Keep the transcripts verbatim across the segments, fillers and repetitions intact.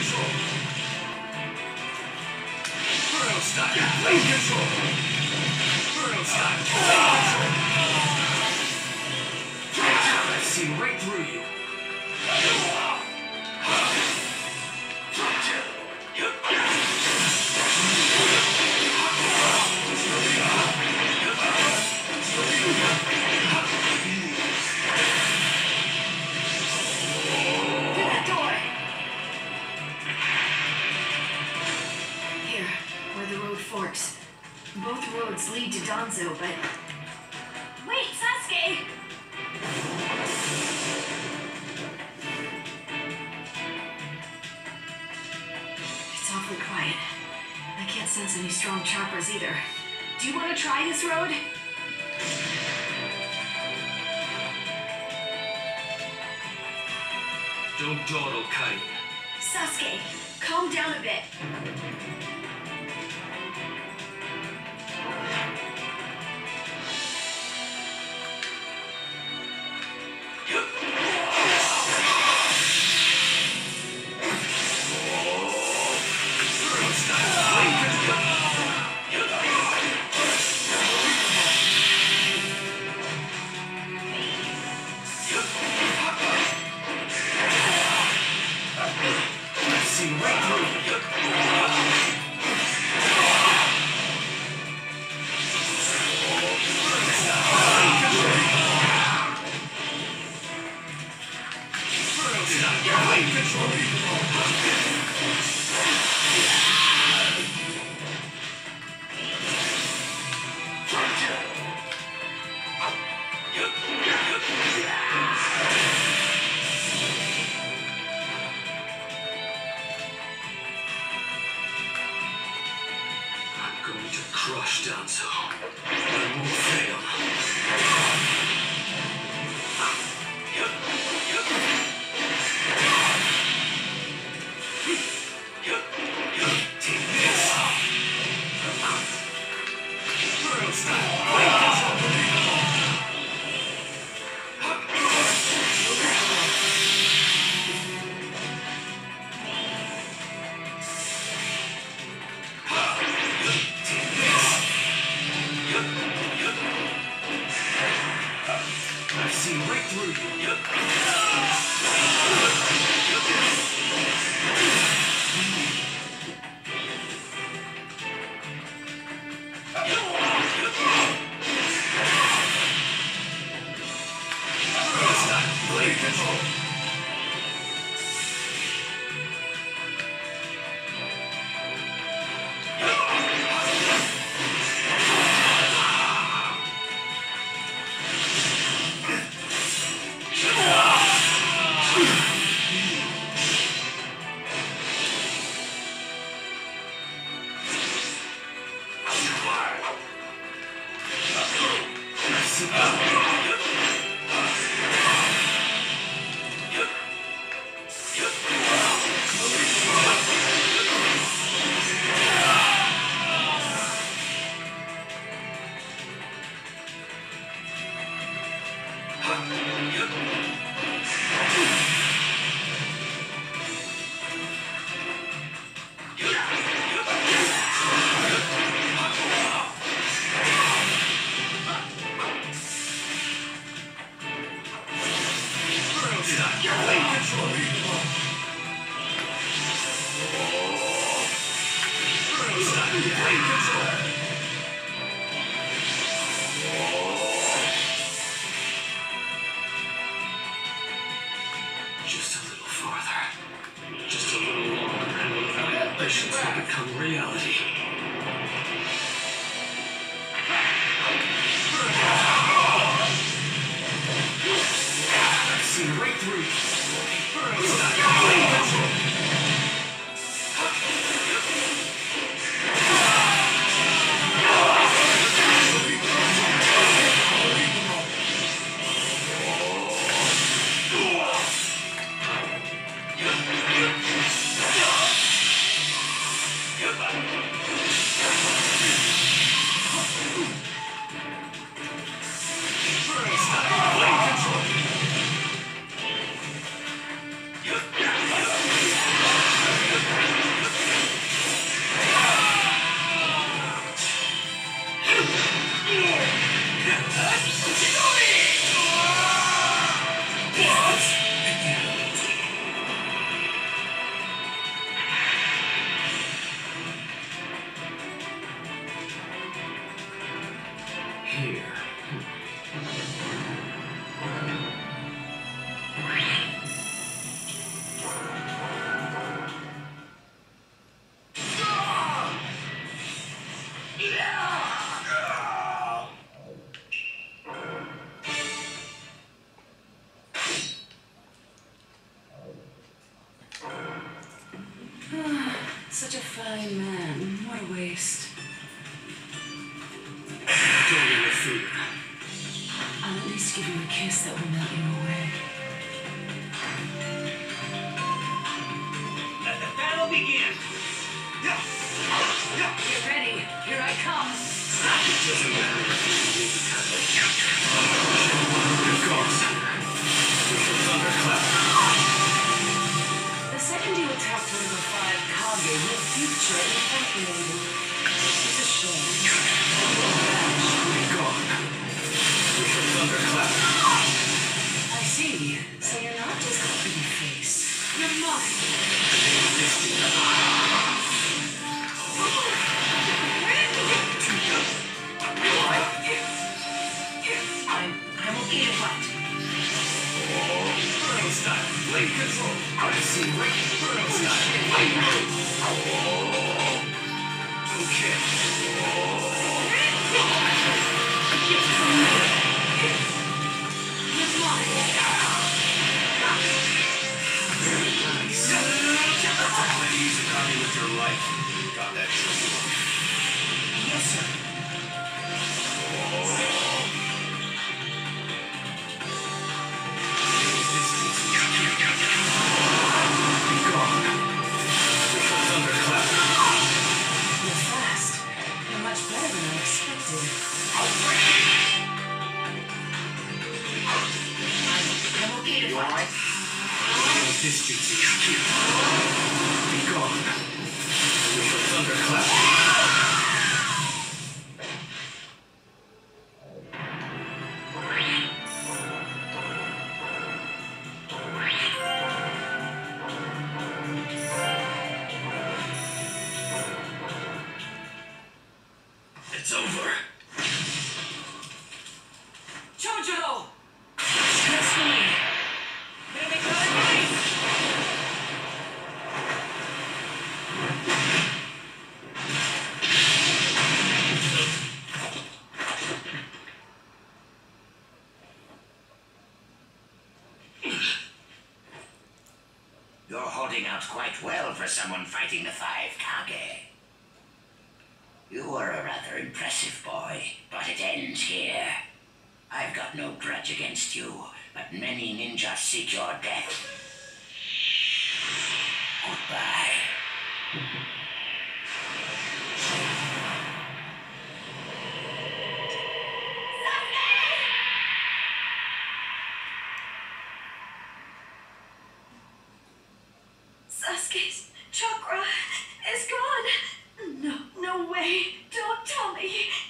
control. Burrow style. Blade control. Burrow style. Blade control. I've seen right through you. Forks. Both roads lead to Danzo, but... Wait, Sasuke! It's awfully quiet. I can't sense any strong chakras either. Do you want to try this road? Don't dawdle, Kai. Sasuke, calm down a bit. Crush Danzo. I won't fail. Take this. Burrow style. Blade control. I've seen right through you. Blade control. Just a little farther. Just a little longer, and my ambitions will become reality. I've seen right through you. It's not your blade control. Blade control. Such a fine man. What a waste. Don't interfere. I'll at least give you a kiss that will melt you away. Let the battle begin! Yeah. Yeah. Get ready. Here I come. It doesn't matter if you leave the country. You're gone, Thunder. With your thunderclap. The second you attack Level five Kage, your future is calculated. It's a shame. Be gone. With your thunderclap. I see. So you're not just a pretty face. You're mine. I'm, I'm okay to fight. Burrow style. Blade control. I see wicked Burrow style. Blade mode. Okay. You're mine. Nice. Play music on me with your life. Got that trophy. Yes, sir. Be gone. With your thunderclap. You're fast. You're much better than I expected. I'm, I'm okay to fight. Distance is cute. Be gone. With your thunderclap. It's over. Chojuro! That's me. Gonna make another race! You're holding out quite well for someone fighting the five Kage. You were a rather impressive boy, but it ends here. I've got no grudge against you, but many ninjas seek your death. Goodbye. Sasuke's chakra is gone. No, no way. Don't tell me.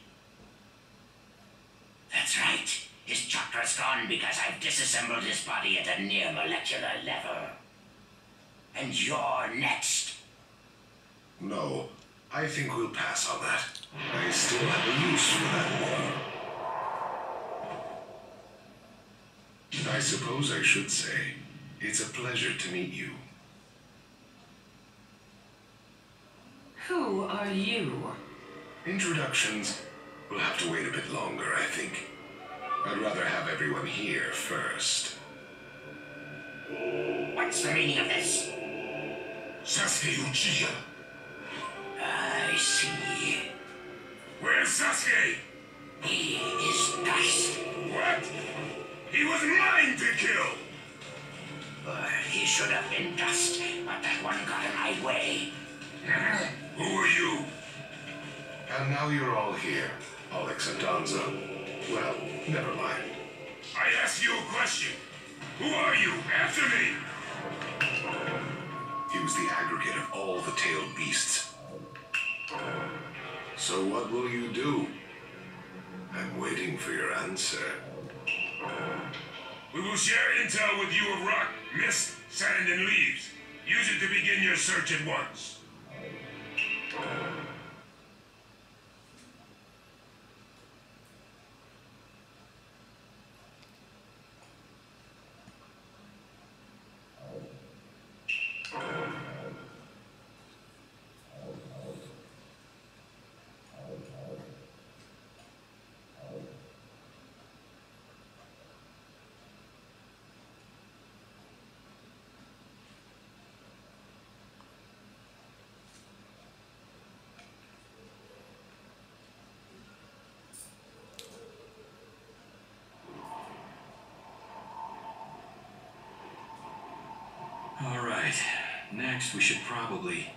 That's right. His chakra's gone because I've disassembled his body at a near molecular level. And you're next. No, I think we'll pass on that. I still have a use for that one. I suppose I should say, it's a pleasure to meet you. Who are you? Introductions will have to wait a bit longer, I think. I'd rather have everyone here first. What's the meaning of this? Sasuke Uchiha. I see. Where's Sasuke? He is dust. What? He was mine to kill! Or he should have been dust, but that one got in my way. Who are you? And now you're all here, Alex and Danzo. Well, never mind. I asked you a question. Who are you? Answer me! He was the aggregate of all the tailed beasts. So what will you do? I'm waiting for your answer. We will share intel with you of rock, mist, sand, and leaves. Use it to begin your search at once. Alright, next we should probably...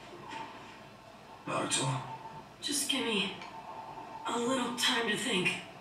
Naruto? Just give me a little time to think.